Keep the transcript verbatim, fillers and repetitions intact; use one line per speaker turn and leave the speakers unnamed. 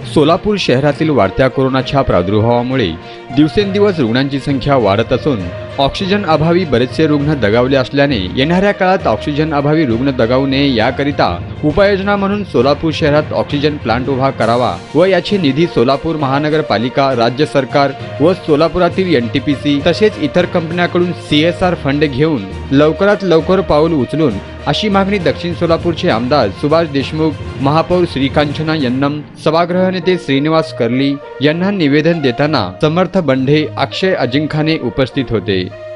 सोलापूर शहरातील वाढत्या कोरोनाच्या प्रादुर्भावामुळे दिवसेंदिवस रुग्णांची संख्या वाढत असून ऑक्सिजन अभावी बरेचसे रुग्ण दगावले असल्याने येणाऱ्या काळात ऑक्सिजन अभावी रुग्ण दगावू नये याकरिता उपाययोजना म्हणून सोलापूर शहरात ऑक्सिजन प्लांट उभा करावा व याची निधी सोलापूर महानगरपालिका, राज्य सरकार व सोलापुरातील एन टी पी सी तसेच इतर कंपन्यांकडून सी एस आर फंड घेऊन लवकरात लवकर पाऊल उचलून अशी मागणी दक्षिण सोलापूरचे आमदार सुभाष देशमुख, महापौर श्रीकांचना यन्नम, सभागृह नेते श्रीनिवास कर्ली यांना निवेदन देताना समर्थ बंडे, अक्षय अजिंखाने उपस्थित होते।